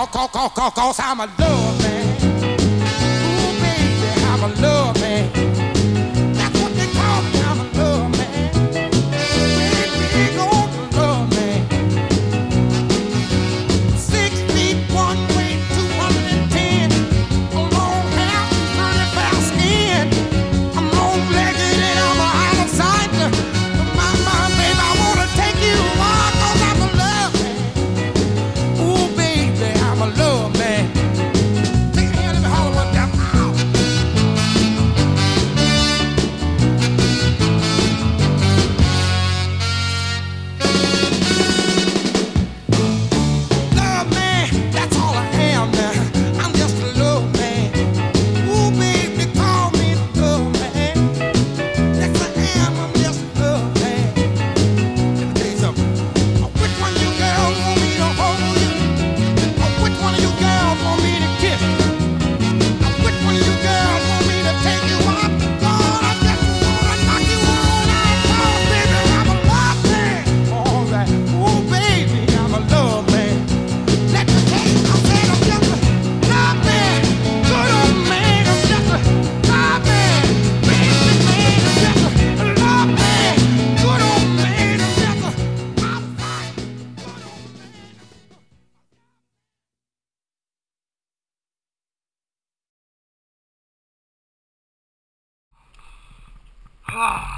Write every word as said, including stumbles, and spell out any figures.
cause, cause, cause, cause, cause I'm a love man. Ooh, baby, I'm a love man. That's what they call me, I'm a love man. Big old love man. Six feet one way, two hundred and ten. A long hair, pretty fair skin. I'm long-legged and I'm a out of sight. My, my, baby, I wanna take you on, cause I'm a love man. Ooh, baby, I'm a love man. Take a hand, let me holler one time. Ow. Love man, that's all I am now. I'm just a love man. Ooh, baby, call me the love man. Yes, I am, I'm just a love man. Let me tell you something. Uh, Which one of you girls want me to hold you? Uh, Which one of you girls want me to kiss? Uh, Which one of you girls want me to take you out? Lord, I just wanna knock you on out. Oh, baby, I'm a love man. All right. Ooh, baby, I'm a love man. Let me tell you, I said I'm just a love man. Good old man, I'm just a love man. Baby man, I'm just a love man. Good old man, I'm just a love man. Good old man. Ah.